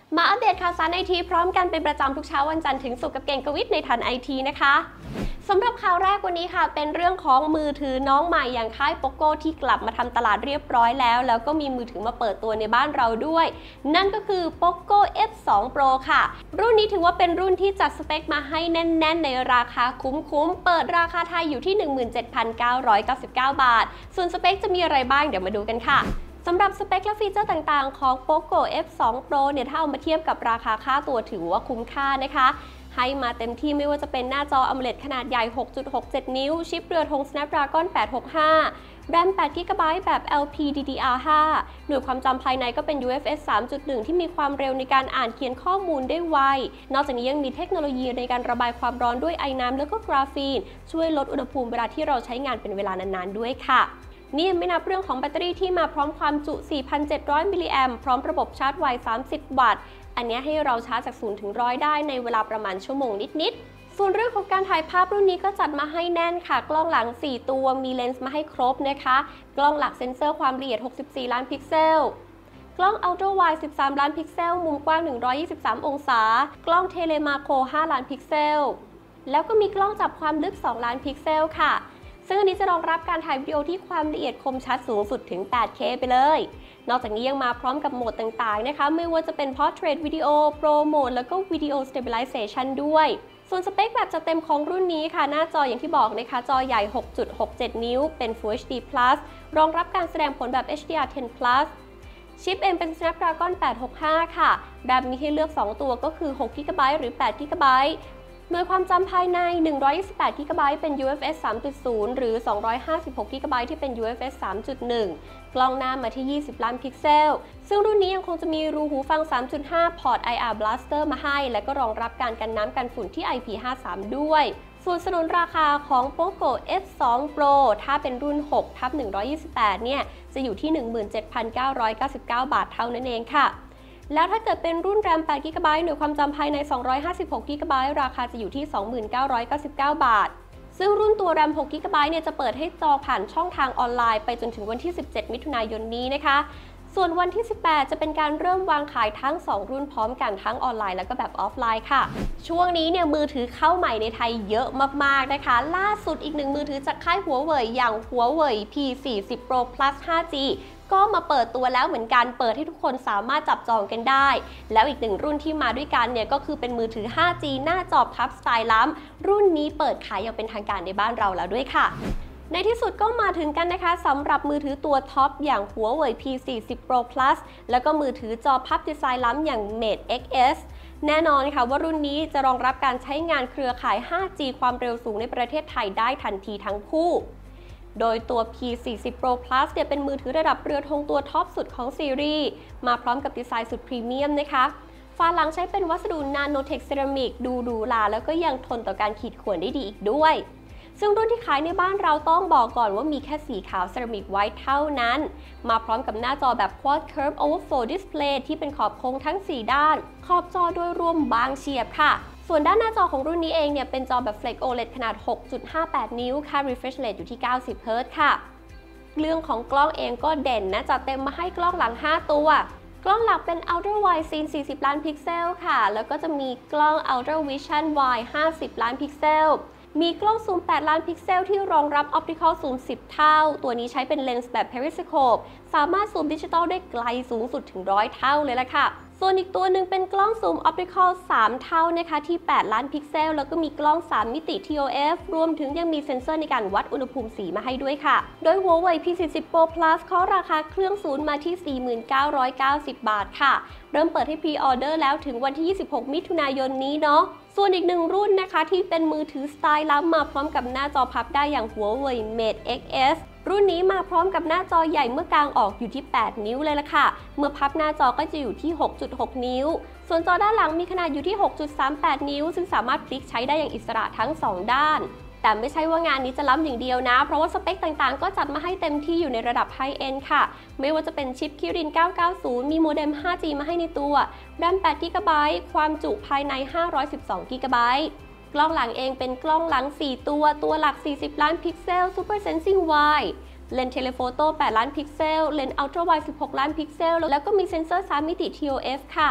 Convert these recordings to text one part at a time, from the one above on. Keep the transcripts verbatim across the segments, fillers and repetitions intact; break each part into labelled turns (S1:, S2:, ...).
S1: มาอัปเดตข่าวสารไอทีพร้อมกันเป็นประจำทุกเช้าวันจันทร์ถึงศุกร์กับเก่งกวิทในทันไอทีนะคะสำหรับข่าวแรกวันนี้ค่ะเป็นเรื่องของมือถือน้องใหม่อย่างค่าย Poco ที่กลับมาทำตลาดเรียบร้อยแล้วแล้วก็มีมือถือมาเปิดตัวในบ้านเราด้วยนั่นก็คือ Poco เอฟ ทู Pro ค่ะรุ่นนี้ถือว่าเป็นรุ่นที่จัดสเปคมาให้แน่นๆในราคาคุ้มๆเปิดราคาไทยอยู่ที่ หนึ่งหมื่นเจ็ดพันเก้าร้อยเก้าสิบเก้า บาทส่วนสเปคจะมีอะไรบ้างเดี๋ยวมาดูกันค่ะสำหรับสเปคและฟีเจอร์ต่างๆของ Poco เอฟ ทู Pro เนี่ยถ้าเอามาเทียบกับราคาค่าตัวถือว่าคุ้มค่านะคะให้มาเต็มที่ไม่ว่าจะเป็นหน้าจอ AMOLED ขนาดใหญ่ หกจุดหกเจ็ด นิ้วชิปเรือธง Snapdragon แปดหกห้า แรม แปด จี บี แบบ แอล พี ดี ดี อาร์ ห้า หน่วยความจำภายในก็เป็น ยู เอฟ เอส สามจุดหนึ่ง ที่มีความเร็วในการอ่านเขียนข้อมูลได้ไวนอกจากนี้ยังมีเทคโนโลยีในการระบายความร้อนด้วยไอน้ำแล้วก็กราฟีนช่วยลดอุณหภูมิเวลาที่เราใช้งานเป็นเวลานานๆด้วยค่ะนี่ยังไม่นับเรื่องของแบตเตอรี่ที่มาพร้อมความจุ สี่พันเจ็ดร้อย มิลลิแอมป์พร้อมระบบชาร์จไว สามสิบ วัตต์อันนี้ให้เราชาร์จจากศูนย์ถึงร้อยได้ในเวลาประมาณชั่วโมงนิดๆส่วนเรื่องของการถ่ายภาพรุ่นนี้ก็จัดมาให้แน่นค่ะกล้องหลังสี่ตัวมีเลนส์มาให้ครบนะคะกล้องหลักเซ็นเซอร์ความละเอียดหกสิบสี่ล้านพิกเซลกล้อง Ultra Wide สิบสามล้านพิกเซลมุมกว้างหนึ่งร้อยยี่สิบสามองศากล้องเทเลมาโครห้าล้านพิกเซลแล้วก็มีกล้องจับความลึกสองล้านพิกเซลค่ะซึ่งอันนี้จะรองรับการถ่ายวิดีโอที่ความละเอียดคมชัดสูงสุดถึง แปดเค ไปเลยนอกจากนี้ยังมาพร้อมกับโหมดต่างๆนะคะไม่ว่าจะเป็น Portrait Video Pro Mode แล้วก็ Video Stabilization ด้วยส่วนสเปคแบบจัดเต็มของรุ่นนี้ค่ะหน้าจออย่างที่บอกนะคะจอใหญ่ หกจุดหกเจ็ด นิ้วเป็น Full เอช ดี พลัส รองรับการแสดงผลแบบ เอช ดี อาร์ เท็น พลัส ชิปเองเป็น Snapdragon แปดหกห้า ค่ะแบบมีให้เลือกสองตัวก็คือ หกจีบี หรือ แปดจีบีหน่วยความจำภายในหนึ่งร้อยยี่สิบแปดจีบีเป็น ยู เอฟ เอส สามจุดศูนย์ หรือสองร้อยห้าสิบหกจีบีที่เป็น ยู เอฟ เอส สามจุดหนึ่ง กล้องหน้ามาที่ยี่สิบล้านพิกเซลซึ่งรุ่นนี้ยังคงจะมีรูหูฟัง สามจุดห้า พอร์ต ไอ อาร์ Blaster มาให้และก็รองรับการกันน้ำกันฝุ่นที่ ไอ พี ห้าสิบสาม ด้วยส่วนสนุนราคาของ Poco เอฟ ทู Pro ถ้าเป็นรุ่น หกทับหนึ่งร้อยยี่สิบแปด เนี่ยจะอยู่ที่ หนึ่งหมื่นเจ็ดพันเก้าร้อยเก้าสิบเก้า บาทเท่านั้นเองค่ะแล้วถ้าเกิดเป็นรุ่นแรม แปดจีบี หน่วยความจำภายในสองร้อยห้าสิบหกจีบีราคาจะอยู่ที่ สองหมื่นเก้าร้อยเก้าสิบเก้า บาทซึ่งรุ่นตัวแรม หกจีบีเนี่ยจะเปิดให้จองผ่านช่องทางออนไลน์ไปจนถึงวันที่สิบเจ็ดมิถุนายนนี้นะคะส่วนวันที่สิบแปดจะเป็นการเริ่มวางขายทั้งสองรุ่นพร้อมกันทั้งออนไลน์แล้วก็แบบออฟไลน์ค่ะช่วงนี้เนี่ยมือถือเข้าใหม่ในไทยเยอะมากๆนะคะล่าสุดอีกหนึ่งมือถือจากค่ายหัวเว่ยอย่างหัวเว่ย พี สี่สิบ Pro Plus ห้าจี ก็มาเปิดตัวแล้วเหมือนกันเปิดให้ทุกคนสามารถจับจองกันได้แล้วอีกหนึ่งรุ่นที่มาด้วยกันเนี่ยก็คือเป็นมือถือ ห้าจี หน้าจอพับสไตล์ล้ำรุ่นนี้เปิดขายอย่างเป็นทางการในบ้านเราแล้วด้วยค่ะในที่สุดก็มาถึงกันนะคะสำหรับมือถือตัวท็อปอย่างหัวเว่ย พี สี่สิบ Pro Plus แล้วก็มือถือจอพับดีไซน์ล้ำอย่าง Mate เอ็กซ์ เอส แน่นอนค่ะว่ารุ่นนี้จะรองรับการใช้งานเครือข่าย ห้าจี ความเร็วสูงในประเทศไทยได้ทันทีทั้งคู่โดยตัว พี สี่สิบ Pro Plus เนี่ยเป็นมือถือระดับเรือธงตัวท็อปสุดของซีรีส์มาพร้อมกับดีไซน์สุดพรีเมียมนะคะฝาหลังใช้เป็นวัสดุนาโนเทคเซรามิกดูหรูหราแล้วก็ยังทนต่อการขีดข่วนได้ดีอีกด้วยซึ่งรุ่นที่ขายในบ้านเราต้องบอกก่อนว่ามีแค่สีขาวเซรามิกไว้เท่านั้นมาพร้อมกับหน้าจอแบบ Quad Curve Overflow Display ที่เป็นขอบโค้งทั้งสี่ด้านขอบจอโดยรวมบางเฉียบค่ะส่วนด้านหน้าจอของรุ่นนี้เองเนี่ยเป็นจอแบบ Flex โอ แอล อี ดี ขนาด หกจุดห้าแปด นิ้วค่า Refresh Rate อยู่ที่ เก้าสิบ เฮิร์ตซ์ ค่ะเรื่องของกล้องเองก็เด่นนะจัดเต็มมาให้กล้องหลังห้าตัวกล้องหลักเป็น Ultra Wide Scene สี่สิบล้านพิกเซลค่ะแล้วก็จะมีกล้อง Ultra Vision Wide ห้าสิบล้านพิกเซลมีกล้องซูมแปดล้านพิกเซลที่รองรับ Optical Zoom สิบ เท่าตัวนี้ใช้เป็นเลนส์แบบ Periscope สามารถซูมดิจิตอลได้ไกลสูงสุดถึงหนึ่งร้อยเท่าเลยล่ะค่ะส่วนอีกตัวหนึ่งเป็นกล้องซูม Optical สาม เท่านะคะที่แปดล้านพิกเซลแล้วก็มีกล้องสามมิติ ที โอ เอฟ รวมถึงยังมีเซ็นเซอร์ในการวัดอุณหภูมิสีมาให้ด้วยค่ะโดยหัวเว่ย พี สี่สิบ Pro Plus เคาะราคาเครื่องศูนย์มาที่ สี่หมื่นเก้าร้อยเก้าสิบ บาทค่ะเริ่มเปิดให้พรีออเดอร์แล้วถึงวันที่ยี่สิบหกมิถุนายนนี้เนาะส่วนอีกหนึ่งรุ่นนะคะที่เป็นมือถือสไตล์ล้ำมาพร้อมกับหน้าจอพับได้อย่างหัวเว่ย Mate เอ็กซ์ เอส รุ่นนี้มาพร้อมกับหน้าจอใหญ่เมื่อกางออกอยู่ที่แปดนิ้วเลยล่ะค่ะเมื่อพับหน้าจอก็จะอยู่ที่ หกจุดหก นิ้วส่วนจอด้านหลังมีขนาดอยู่ที่ หกจุดสามแปด นิ้วซึ่งสามารถพลิกใช้ได้อย่างอิสระทั้งสองด้านแต่ไม่ใช่ว่างานนี้จะล้ำอย่างเดียวนะเพราะว่าสเปคต่างๆก็จัดมาให้เต็มที่อยู่ในระดับไฮเอนด์ค่ะไม่ว่าจะเป็นชิป Kirin เก้าเก้าศูนย์มีโมเด็ม ห้าจี มาให้ในตัวแรม แปดจีบี ความจุภายในห้าร้อยสิบสองจีบีกล้องหลังเองเป็นกล้องหลังสี่ตัวตัวหลักสี่สิบล้านพิกเซล Super Sensing Wide เลนส์เทเลโฟโต้แปดล้านพิกเซลเลนส์อัลตร้าไวด์สิบหกล้านพิกเซลแล้วก็มีเซ็นเซอร์สามมิติ ที โอ เอฟ ค่ะ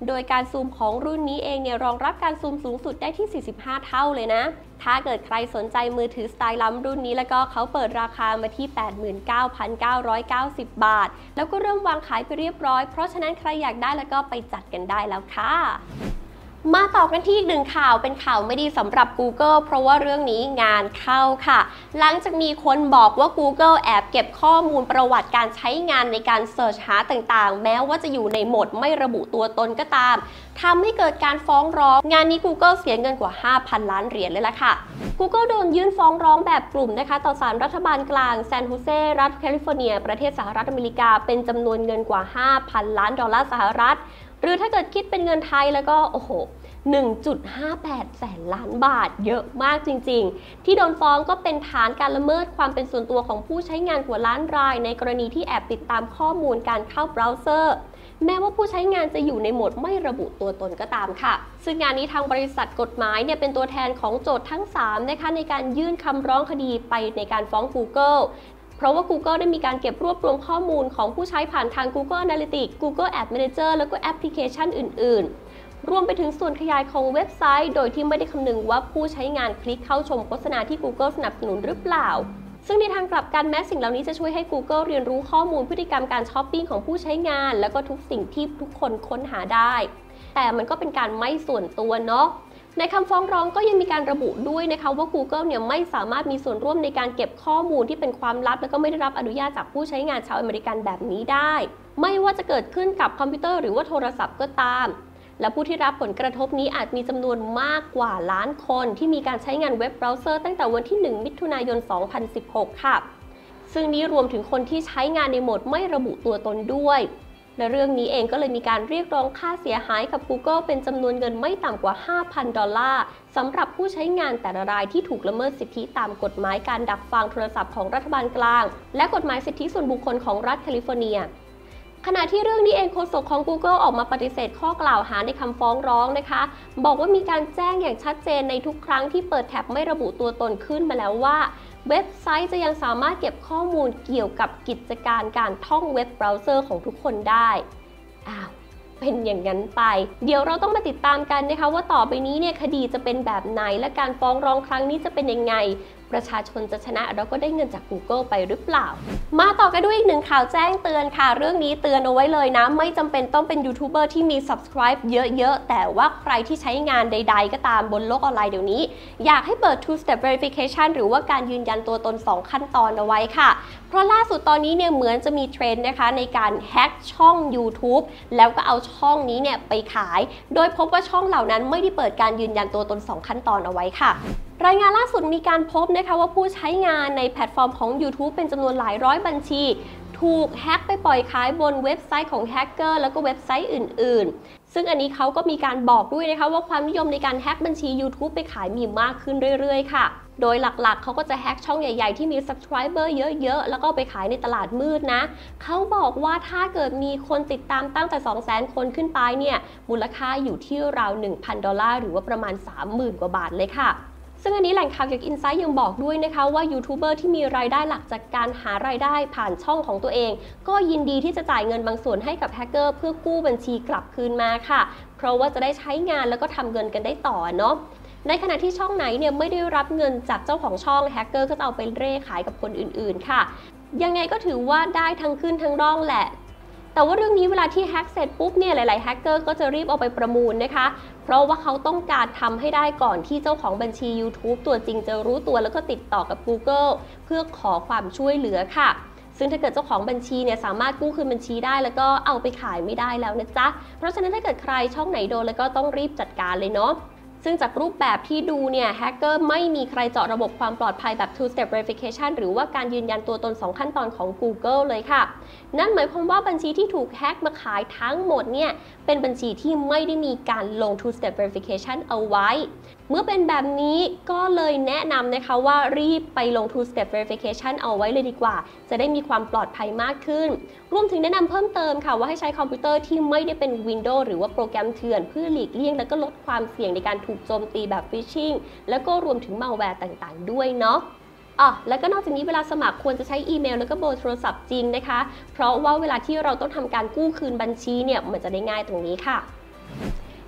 S1: โดยการซูมของรุ่นนี้เองเนี่ยรองรับการซูมสูงสุดได้ที่สี่สิบห้าเท่าเลยนะถ้าเกิดใครสนใจมือถือสไตล์ล้ำรุ่นนี้แล้วก็เขาเปิดราคามาที่ แปดหมื่นเก้าพันเก้าร้อยเก้าสิบ บาทแล้วก็เริ่มวางขายไปเรียบร้อยเพราะฉะนั้นใครอยากได้แล้วก็ไปจัดกันได้แล้วค่ะมาต่อกันที่อีกหนึ่งข่าวเป็นข่าวไม่ดีสำหรับ Google เพราะว่าเรื่องนี้งานเข้าค่ะหลังจากมีคนบอกว่า Google แอบเก็บข้อมูลประวัติการใช้งานในการเสิร์ชหาต่างๆแม้ว่าจะอยู่ในโหมดไม่ระบุตัวตนก็ตามทำให้เกิดการฟ้องร้องงานนี้ Google เสียเงินกว่า ห้าพัน ล้านเหรียญเลยล่ะค่ะ Google โดนยื่นฟ้องร้องแบบกลุ่มนะคะต่อศาลรัฐบาลกลางแซนโฮเซรัฐแคลิฟอร์เนียประเทศสหรัฐอเมริกาเป็นจำนวนเงินกว่า ห้าพัน ล้านดอลลาร์สหรัฐหรือถ้าเกิดคิดเป็นเงินไทยแล้วก็โอ้โหหนึ่งจุดห้าแปด แสนล้านบาทเยอะมากจริงๆที่โดนฟ้องก็เป็นฐานการละเมิดความเป็นส่วนตัวของผู้ใช้งานกว่าล้านรายในกรณีที่แอบติดตามข้อมูลการเข้าเบราว์เซอร์แม้ว่าผู้ใช้งานจะอยู่ในโหมดไม่ระบุตัวตนก็ตามค่ะซึ่งงานนี้ทางบริษัทกฎหมายเนี่ยเป็นตัวแทนของโจทย์ทั้งสามนะคะในการยื่นคำร้องคดีไปในการฟ้อง Googleเพราะว่า Google ได้มีการเก็บรวบรวมข้อมูลของผู้ใช้ผ่านทาง Google Analytics Google Ad Manager แล้วก็แอปพลิเคชันอื่นๆรวมไปถึงส่วนขยายของเว็บไซต์โดยที่ไม่ได้คำนึงว่าผู้ใช้งานคลิกเข้าชมโฆษณาที่ Google สนับสนุนหรือเปล่าซึ่งในทางกลับกันแม้สิ่งเหล่านี้จะช่วยให้ Google เรียนรู้ข้อมูลพฤติกรรมการช้อปปิ้งของผู้ใช้งานแล้วก็ทุกสิ่งที่ทุกคนค้นหาได้แต่มันก็เป็นการไม่ส่วนตัวเนาะในคำฟ้องร้องก็ยังมีการระบุด้วยนะคะว่า Google เนี่ยไม่สามารถมีส่วนร่วมในการเก็บข้อมูลที่เป็นความลับและก็ไม่ได้รับอนุญาตจากผู้ใช้งานชาวอเมริกันแบบนี้ได้ไม่ว่าจะเกิดขึ้นกับคอมพิวเตอร์หรือว่าโทรศัพท์ก็ตามและผู้ที่รับผลกระทบนี้อาจมีจำนวนมากกว่าล้านคนที่มีการใช้งานเว็บเบราว์เซอร์ตั้งแต่วันที่หนึ่งมิถุนายนสองพันสิบหกค่ะซึ่งนี้รวมถึงคนที่ใช้งานในโหมดไม่ระบุตัวตนด้วยและเรื่องนี้เองก็เลยมีการเรียกร้องค่าเสียหายกับ Google เป็นจำนวนเงินไม่ต่ำกว่า ห้าพัน ดอลลาร์สำหรับผู้ใช้งานแต่ละรายที่ถูกละเมิดสิทธิตามกฎหมายการดักฟังโทรศัพท์ของรัฐบาลกลางและกฎหมายสิทธิส่วนบุคคลของรัฐแคลิฟอร์เนียขณะที่เรื่องนี้เองโฆษกของ Google ออกมาปฏิเสธข้อกล่าวหาในคำฟ้องร้องนะคะบอกว่ามีการแจ้งอย่างชัดเจนในทุกครั้งที่เปิดแท็บไม่ระบุตัวตนขึ้นมาแล้วว่าเว็บไซต์จะยังสามารถเก็บข้อมูลเกี่ยวกับกิจการการท่องเว็บเบราว์เซอร์ของทุกคนได้อ้าวเป็นอย่างนั้นไปเดี๋ยวเราต้องมาติดตามกันนะคะว่าต่อไปนี้เนี่ยคดีจะเป็นแบบไหนและการฟ้องร้องครั้งนี้จะเป็นยังไงประชาชนจะชนะเราก็ได้เงินจาก Google ไปหรือเปล่ามาต่อกันด้วยอีกหนึ่งข่าวแจ้งเตือนค่ะเรื่องนี้เตือนเอาไว้เลยนะไม่จำเป็นต้องเป็นยูทูบเบอร์ที่มี Subscribe เยอะๆแต่ว่าใครที่ใช้งานใดๆก็ตามบนโลกออนไลน์เดี๋ยวนี้อยากให้เปิด Two Step Verification หรือว่าการยืนยันตัวตนสองขั้นตอนเอาไว้ค่ะเพราะล่าสุดตอนนี้เนี่ยเหมือนจะมีเทรนด์นะคะในการแฮ็กช่อง YouTube แล้วก็เอาช่องนี้เนี่ยไปขายโดยพบว่าช่องเหล่านั้นไม่ได้เปิดการยืนยันตัวตนสองขั้นตอนเอาไว้ค่ะรายงานล่าสุดมีการพบนะคะว่าผู้ใช้งานในแพลตฟอร์มของ YouTube เป็นจำนวนหลายร้อยบัญชีถูกแฮ็กไปปล่อยขายบนเว็บไซต์ของแฮกเกอร์แล้วก็เว็บไซต์อื่นๆซึ่งอันนี้เขาก็มีการบอกด้วยนะคะว่าความนิยมในการแฮ็กบัญชี YouTube ไปขายมีมากขึ้นเรื่อยๆค่ะโดยหลักๆเขาก็จะแฮ็กช่องใหญ่ๆที่มี Subscriber เยอะๆแล้วก็ไปขายในตลาดมืดนะเขาบอกว่าถ้าเกิดมีคนติดตามตั้งแต่ สองแสน คนขึ้นไปเนี่ยมูลค่าอยู่ที่ราว หนึ่งพัน ดอลลาร์หรือว่าประมาณ สามหมื่น กว่าบาทเลยค่ะซึ่งอันนี้แหล่งข่าวจาก Insight ยังบอกด้วยนะคะว่ายูทูบเบอร์ที่มีรายได้หลักจากการหารายได้ผ่านช่องของตัวเองก็ยินดีที่จะจ่ายเงินบางส่วนให้กับแฮกเกอร์เพื่อกู้บัญชีกลับคืนมาค่ะเพราะว่าจะได้ใช้งานแล้วก็ทำเงินกันได้ต่อเนาะในขณะที่ช่องไหนเนี่ยไม่ได้รับเงินจากเจ้าของช่องแฮกเกอร์ก็จะเอาไปเร่ขายกับคนอื่นๆค่ะยังไงก็ถือว่าได้ทั้งขึ้นทั้งร่องแหละแต่ว่าเรื่องนี้เวลาที่แฮ็กเสร็จปุ๊บเนี่ยหลายๆแฮกเกอร์ก็จะรีบเอาไปประมูลนะคะเพราะว่าเขาต้องการทำให้ได้ก่อนที่เจ้าของบัญชี YouTube ตัวจริงจะรู้ตัวแล้วก็ติดต่อกับ Google เพื่อขอความช่วยเหลือค่ะซึ่งถ้าเกิดเจ้าของบัญชีเนี่ยสามารถกู้คืนบัญชีได้แล้วก็เอาไปขายไม่ได้แล้วนะจ๊ะเพราะฉะนั้นถ้าเกิดใครช่องไหนโดนแล้วก็ต้องรีบจัดการเลยเนาะซึ่งจากรูปแบบที่ดูเนี่ยแฮกเกอร์ไม่มีใครเจาะระบบความปลอดภัยแบบ Two Step Verification หรือว่าการยืนยันตัวตนสองขั้นตอนของ Google เลยค่ะนั่นหมายความว่าบัญชีที่ถูกแฮกมาขายทั้งหมดเนี่ยเป็นบัญชีที่ไม่ได้มีการลง Two Step Verification เอาไว้เมื่อเป็นแบบนี้ก็เลยแนะนำนะคะว่ารีบไปลง Two Step Verification เอาไว้เลยดีกว่าจะได้มีความปลอดภัยมากขึ้นรวมถึงแนะนำเพิ่มเติมค่ะว่าให้ใช้คอมพิวเตอร์ที่ไม่ได้เป็น Windows หรือว่าโปรแกรมเถื่อนเพื่อหลีกเลี่ยงและก็ลดความเสี่ยงในการถูกโจมตีแบบ Phishing แล้วก็รวมถึง malware ต่างๆด้วยเนาะอ๋อแล้วก็นอกจากนี้เวลาสมัครควรจะใช้อีเมลแล้วก็เบอร์โทรศัพท์จริงนะคะเพราะว่าเวลาที่เราต้องทำการกู้คืนบัญชีเนี่ยมันจะได้ง่ายตรงนี้ค่ะ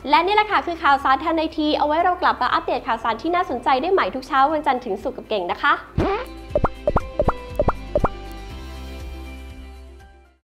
S1: และนี่แหละค่ะคือข่าวสารทันในทีเอาไว้เรากลับมาอัปเดตข่าวสารที่น่าสนใจได้ใหม่ทุกเช้าวันจันทร์ถึงศุกร์กับเก่งนะคะ